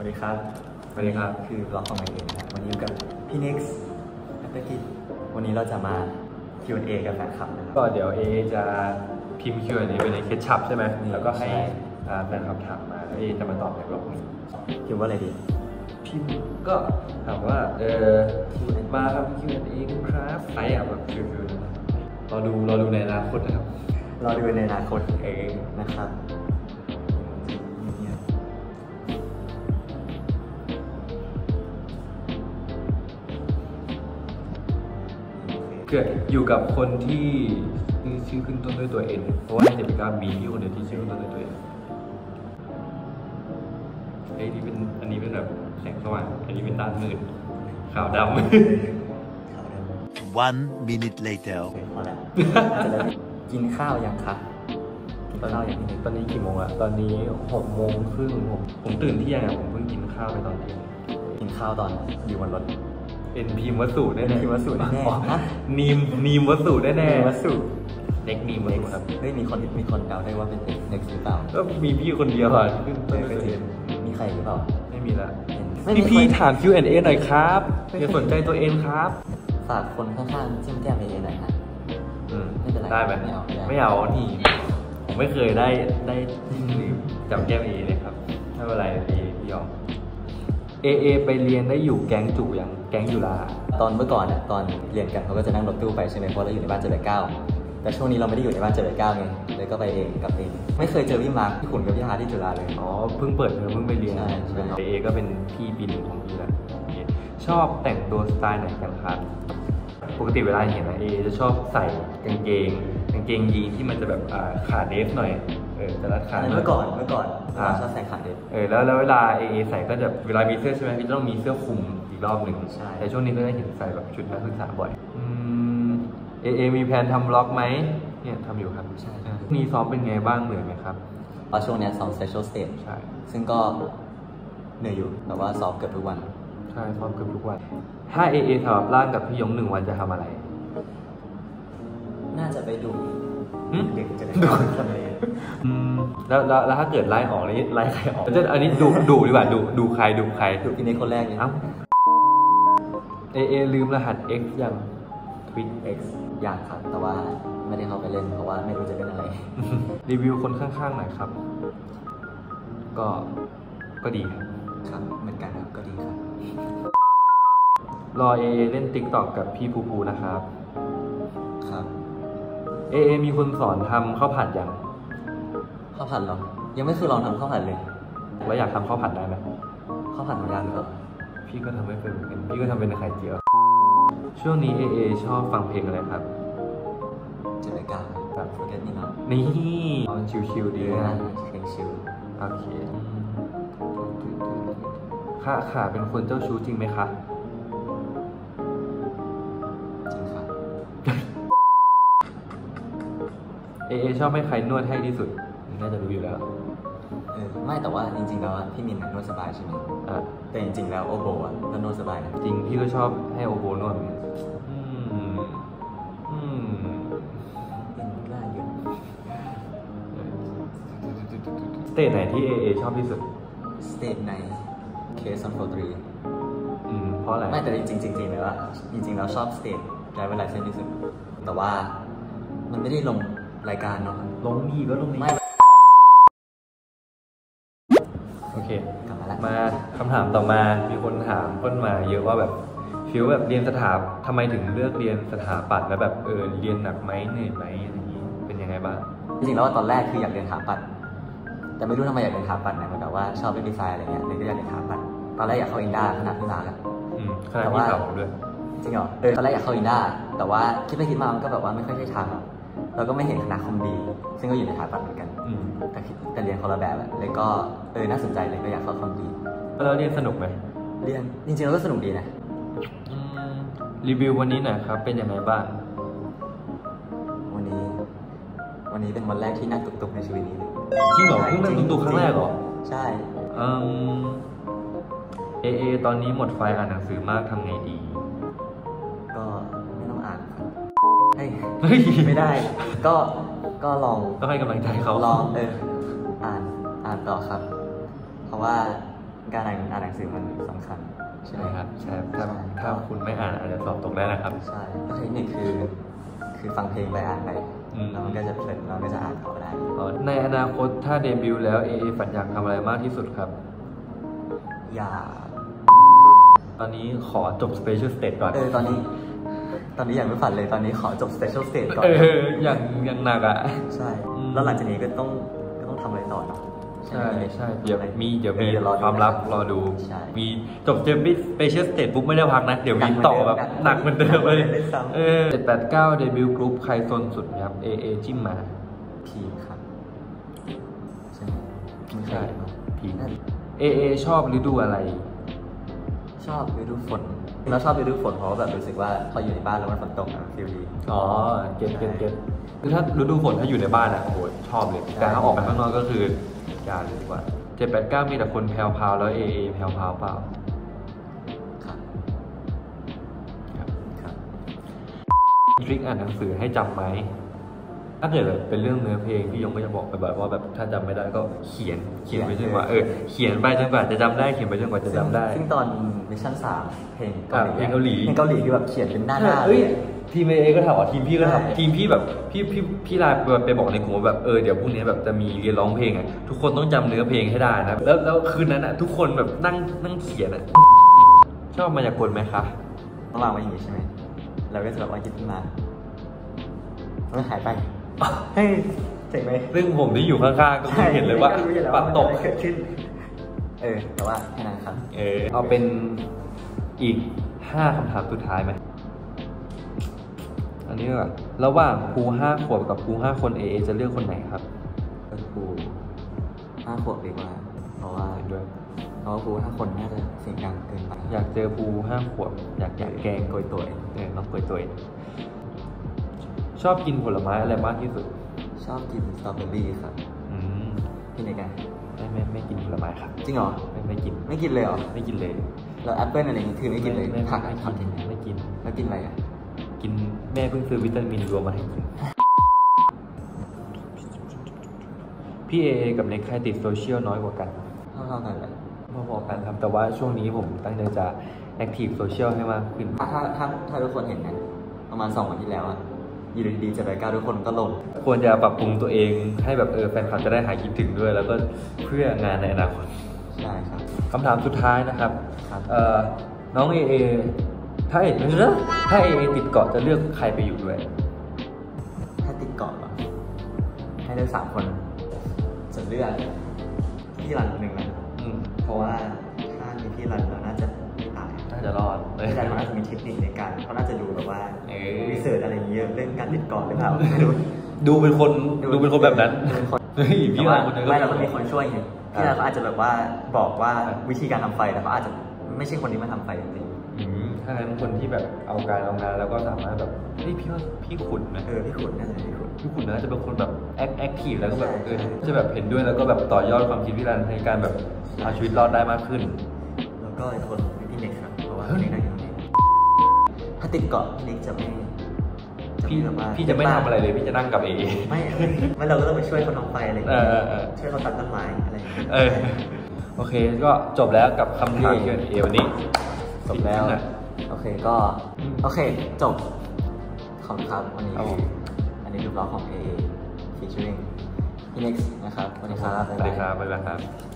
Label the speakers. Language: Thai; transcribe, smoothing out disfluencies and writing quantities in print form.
Speaker 1: วัสดีครับ
Speaker 2: สวัสดีครับ
Speaker 1: คือบล็อกของเราเองนะครับวันนี้อยู่กับพี่เน็กซ์และพี่กิจวันนี้เราจะมา Q&A กับแฟนคลับนะครับ
Speaker 2: ก็เดี๋ยวจะพิมพ์ Q&A ไปในเคชัพใช่ไหมแล้วก็ให้แฟนคลับถามมาแล้วจะมาตอบในบล็อกนี้
Speaker 1: พิมพ์ว่าอะไรดี
Speaker 2: พิมพ์ก็ถามว่ามาทำ Q&A กันครับใครแบบฟิวๆรอดูในอนาคตนะครับ
Speaker 1: รอดูในอนาคตนะครับ
Speaker 2: เกิดอยู่กับคนที่ชื่อขึ้นต้นด้วยตัว N เพราะว่าใน7 9มีพี่คนเดียวที่ชื่อขึ้นต้นด้วยตัว N อันนี้เป็นแบบแสงสว่างอันนี้เป็นด้านมืดขาวดำ
Speaker 3: 1 minute later
Speaker 1: พอแล้วกินข้าวยังคะกินข้าวยังพี่เน็ก
Speaker 2: ตอนนี้กี่โมงอะตอนนี้6:30ผมตื่นเที่ยงผมเพิ่งกินข้าวไปตอนเที่ยง
Speaker 1: กินข้าวตอนอยู่บนรถ
Speaker 2: เอ็นพิมพ์วัสดุแน่ๆ
Speaker 1: พิมพ์วัสดุแน่ๆนะ
Speaker 2: นีมวัสดุแน่
Speaker 1: ๆวัสดุ
Speaker 2: เน็กนีมวัสดุครับ
Speaker 1: เฮ้ยมีคนเดาได้ว่าเป็นเน็กหรือเปล่า
Speaker 2: ก็มีพี่คนเดียวอ่ะ
Speaker 1: มีใครหรือเปล่า
Speaker 2: ไม่มีละพี่ถาม Q&A หน่อยครับอย่าสนใจตัวเองครับ
Speaker 1: ฝากคนข้างๆจิ้มแก้มเอหน่อยฮะ
Speaker 2: ไม่เป็นไรได้ไหมไม่เอานี่ผมไม่เคยได้จับแก้มเอเลยครับไม่เป็นไรพี่ยอมเอไปเรียนได้อยู่แก๊งจุอย่างแก๊งจุฬา
Speaker 1: ตอนเมื่อก่อนตอนเรียนกันเขาก็จะนั่งรถตู้ไปใช่ไหมเพราะเราอยู่ในบ้าน789แต่ช่วงนี้เราไม่ได้อยู่ในบ้าน789ไงเลยก็ไปเองกับเองไม่เคยเจอพี่มาร์คพี่ขุนกับพี่ฮาร์ที่จุฬาเลย
Speaker 2: อ๋อเพิ่งเปิดเพิ่งไปเรียนเอก็เป็นพี่ปีหนึ่งของพี่แหละชอบแต่งตัวสไตล์ไหนกันครับปกติเวลาเห็นนะจะชอบใส่กางเกงยีนที่มันจะแบบขาเดฟหน่อยจะรัดขา
Speaker 1: เมื่อก่อนชอบใส่ขาเดฟ
Speaker 2: แล้วเวลาใส่ก็จะเวลามีเสื้อใช่ไหมพี่ต้องมีเสื้อคลุมอีกรอบหนึ่งแต่ช่วงนี้ก็ได้เห็นใส่แบบชุดนักศึกษาบ่อยมีแผนทำบล็อกไหมเนี่ยทำอยู่ครับใช่มีซ้อมเป็นไงบ้างเหนื่อยไหมครับ
Speaker 1: ช่วงนี้ซ้อม Special Stage
Speaker 2: ใช่
Speaker 1: ซึ่งก็เหนื่อยอยู่แต่ว่าซ้อมเกือบทุกวัน
Speaker 2: ใช่ซ้อมเกือบทุกวันถ้าสอบร่างกับพี่ยง1 วันจะทำอะไร
Speaker 1: น่าจะไปดูเด็กจะได้
Speaker 2: ดูทำอะไรแล้วถ้าเกิดไล่ออกนี่ไล่ใครออกจะอันนี้ดูดีกว่าดูใครดู
Speaker 1: พี่เน็กคนแรกเลย
Speaker 2: ลืมรหัส X ยัง
Speaker 1: Twin X อยากครับแต่ว่าไม่ได้เข้าไปเล่นเพราะว่าไม่รู้จะเล่นอะไร
Speaker 2: รีวิวคนข้างๆหน่อยครับก็ดี
Speaker 1: ครับเหมือนกันครับก็ดีครับ
Speaker 2: รอเล่น TikTok กับพี่ภูนะครับ
Speaker 1: ครับ
Speaker 2: มีคนสอนทำข้าวผัดยัง
Speaker 1: ข้าวผัดหรอยังไม่เคยลองทำข้าวผัดเลย
Speaker 2: แล้วอยากทำข้าวผัดได้ไหม
Speaker 1: ข้าวผัดของยากเหรอ
Speaker 2: พี่ก็ทำไม่เป็นเหมือนกันพี่ก็ทำเป็นไข่เจียวช่วงนี้ชอบฟังเพลงอะไรครับ
Speaker 1: 789แบบโฟกัสนี่เนาะ
Speaker 2: นี่ชิวๆดีนะ
Speaker 1: เพลงชิว
Speaker 2: โอเคค่ะเป็นคนเจ้าชู้จริงไหมคะ
Speaker 1: จริงครับ
Speaker 2: ชอบให้ใครนวดให้ที่สุดน่าจะรู้อยู่แล้ว
Speaker 1: ไม่แต่ว่าจริงๆแล้วพี่มินนวดสบายใช่ไหมแต่จริงๆแล้วโอโบก็นวดสบายนะ
Speaker 2: จริงพี่ก็ชอบให้โอโบนวดสเตจไหนที่ชอบที่สุด
Speaker 1: สเตจไหน Case on 43
Speaker 2: เพราะอะไร
Speaker 1: ไม่แต่จริงๆแล้วชอบสเตจDriver Licenseที่สุดแต่ว่ามันไม่ได้ลงรายการเนาะ
Speaker 2: ลงนี่ก็ลงนี่โอเคมาคำถามต่อมามีคนถามต้นมาเยอะว่าแบบฟิลแบบเรียนทำไมถึงเลือกเรียนสถาปัตย์แล้วแบบเรียนหนักไหมเหนื่อยไหมอะไรอย่างนี้เป็นยังไงบ้าง
Speaker 1: จริงๆแล้วตอนแรกคืออยากเรียนสถาปัตย์แต่ไม่รู้ทำไมอยากเรียนสถาปัตย์นะเหมือนกับว่าชอบเล่นดีไซน์อะไรเงี้ยเลยก็อยากเรียนสถาปัตย์ตอนแรกอยากเข้าอินด้าขนาดพี่มาร์ก
Speaker 2: แต่ว่าด้วย
Speaker 1: จริงเหรอตอนแรกอยากเข้าอินด้าแต่ว่าคิดไปคิดมามันก็แบบว่าไม่ค่อยใช่ทางเราก็ไม่เห็นคณะคอมดีซึ่งก็อยู่ในสถาปัตย์เหมือนกันแต่เรียนคนละแบบเลยก็น่าสนใจเลยก็อยากเข้าคอมดี
Speaker 2: แล้วเรียนสนุกไหม
Speaker 1: เรียนจริงๆแล้วก็สนุกดีนะ
Speaker 2: รีวิววันนี้หน่อยครับเป็นยังไงบ้าง
Speaker 1: วันนี้เป็นวันแรกที่นั่งตุกๆในชีวิตนี้
Speaker 2: จริงเหรอเพิ่งนั่งตุกๆครั้งแรกเหรอ
Speaker 1: ใช่
Speaker 2: ตอนนี้หมดไฟอ่านหนังสือมากทำไงดี
Speaker 1: ก็ไม่ต้องอ่านไม่ได้ก็ลอง
Speaker 2: ก็ให้กำลังใจเขา
Speaker 1: ลองอ่านต่อครับเพราะว่าการอ่านหนังสือมันสำคัญใช่ไหม
Speaker 2: ครับใช่ถ้าคุณไม่อ่านอาจจะสอบตกได้นะครับ
Speaker 1: ใช่เทคนิคคือฟังเพลงไปอ่านไปแล้วมันก็จะเพลินเราก็จะอ่านต่อได้
Speaker 2: ในอนาคตถ้าเดบิวต์แล้วเอฝันอยากทำอะไรมากที่สุดครับตอนนี้ขอจบ Special Stage ก่อน
Speaker 1: ตอนนี้ยังไม่ฝันเลยตอนนี้ขอจบ Special Stage ก่อน
Speaker 2: อย่างหนักอ่ะ
Speaker 1: ใช่แล้วหลังจากนี้ก็ต้องทำอะไรต่อ
Speaker 2: ใช่เดี๋ยวมีความลับรอดูมีจบSpecial Stage ปุ๊บไม่ได้พักนะเดี๋ยวมีต่อแบบหนักเหมือนเดิมเลย789เดบิวต์กรุ๊ปใครซนสุดครับ AA จิ้มมา
Speaker 1: พีครับ
Speaker 2: ใช่พี AA ชอบฤดูอะไร
Speaker 1: ชอบฤดูฝนเราชอบฤดูฝนเพราะแบบรู้สึกว่าพออยู่ในบ้านแล้วมันฝนตกฟิลดี
Speaker 2: เก็ตคือถ้าฤดูฝนถ้าอยู่ในบ้านอ่ะโอ้ชอบเลยแต่ถ้าออกไปข้างนอกก็คืออย่าเลยดีกว่า789มีแต่คนแพรวๆแล้ว AA แพรวๆเปล่าทริคอ่านหนังสือให้จำไหมถ้าเกิดเป็นเรื่องเนื้อเพลงพี่ยงก็จะบอกไปแบบว่าแบบถ้าจำไม่ได้ก็เขียนไปจนกว่าเขียนไปจนกว่าจะจำได้เขียนไปจนกว่าจะจำได้
Speaker 1: ซึ่งตอนมิชชั่น3เพลงเกาหลีคือแบบเขียนเป็นหน้า
Speaker 2: ทีมเอก็ทำทีมพี่ก็ทำทีมพี่แบบพี่ไลน์ไปบอกในกลุ่มแบบเดี๋ยวพรุ่งนี้แบบจะมีเรียนร้องเพลงอ่ะทุกคนต้องจำเนื้อเพลงให้ได้นะแล้วคืนนั้นอ่ะทุกคนแบบนั่งเขียนอ่ะชอบมายากลไหมคะ
Speaker 1: ต้องวางไว้อย่างนี้ใช่ไหมเราก็จะแบบว่าคิดขึ้นมาแล้วหายไปเฮ้ยเจ๋งไหม
Speaker 2: ซึ่งผมที่อยู่ข้างๆก็ไม่เห็นเลยว่าปัดตก
Speaker 1: เกิดขึ้นแต่ว่าแค่นั้นครับ
Speaker 2: เอาเป็นอีก5คำถามสุดท้ายไหมอันนี้ก็ระหว่างครู5 ขวบกับครู5 คนAAจะเลือกคนไหนครับ
Speaker 1: ครู5 ขวบดีกว่าเพราะว่าครู5 คนน่าจะเสียงดังเกินไป
Speaker 2: อยากเจอครู5 ขวบอยากแกง
Speaker 1: โกยตัว
Speaker 2: น้องโกยตัวชอบกินผลไม้อะไรมากที่สุด
Speaker 1: ชอบกินสตรอเบอรี่ครับกินอะไรกัน
Speaker 2: ไม่กินผลไม้ครับ
Speaker 1: จริงเหรอ
Speaker 2: ไม่กิน
Speaker 1: เลยเหรอ
Speaker 2: ไม่กินเลย
Speaker 1: แล้วแอปเปิ้ลอะไรนี้คือไม่กินเลยผักกิน
Speaker 2: ไม่กิน
Speaker 1: แล้วกินอะไร
Speaker 2: กินแม่เพิ่งซื้อวิตามินรวมมาให้กินพี่เอกับเน็กใครติดโซเชียลน้อยกว่ากัน
Speaker 1: เท่ากันเลย
Speaker 2: พอๆกันครับแต่ว่าช่วงนี้ผมตั้งใจจะแอคทีฟโซเชียลให้มากขึ้น
Speaker 1: ถ้าทุกคนเห็นนะประมาณ2 วันที่แล้วอยู่ดีๆ789ทุกคนก็ลง
Speaker 2: ควรจะปรับปรุงตัวเองให้แบบแฟนคลับจะได้หายคิดถึงด้วยแล้วก็เพื่องานในอนาคต
Speaker 1: ใช่ครับ
Speaker 2: คำถามสุดท้ายนะครับน้องเอถ้าเอติดเกาะจะเลือกใครไปอยู่ด้วย
Speaker 1: ถ้าติดเกาะให้เลือก3 คนจะเลือกพี่รัน1นะเพราะว่าถ้ามีพี่รันเราน่าจะไม่ตาย
Speaker 2: น่าจะรอด
Speaker 1: พี่รันเขาน่าจะมีเทคนิคในการเขาน่าจะดูแบบว่ารีเสิร์ชอะไรเยอะเรื่องการติดเกาะหรือเปล่าไม่รู้
Speaker 2: ดูเป็นคนแบบนั้น
Speaker 1: พี่รันไม่เราก็มีคนช่วยไงพี่รันเขาอาจจะแบบว่าบอกว่าวิธีการทำไฟแต่เขาอาจจะไม่ใช่คนที่มาทำไฟจริง
Speaker 2: ถ้างั้นคนที่แบบเอางานแล้วก็สามารถแบบพี่ขุนนะ
Speaker 1: พี่ขุนน่าจะ
Speaker 2: พี่ขุนน่าจะเป็นคนแบบแอคทีฟแล้วก็แบบจะแบบเห็นด้วยแล้วก็แบบต่อยอดความคิดพี่รันในการแบบเอาชีวิตรอดได้มากขึ้น
Speaker 1: แล้วก็อีกคนพี่เน็กครับเพราะว่าพี่เน็กถ้าติดเกาะพี่เน็กจะไม่
Speaker 2: พี่จะไม่ทำอะไรเลยพี่จะนั่งกับเอ
Speaker 1: ไม่เราก็ต้องไปช่วยคนทำไฟอะไรช่วยเขาตัดต้นไม้อะไร
Speaker 2: โอเคก็จบแล้วกับคำถามเกี่ยวกับเอวันนี้
Speaker 1: จบแล้วโอเคจบขอบคุณครับวันนี้อันนี้ดูบล็อกของ AA featuring พี่เน็กนะครับสวัสดีครับ
Speaker 2: บ๊ายบายครับ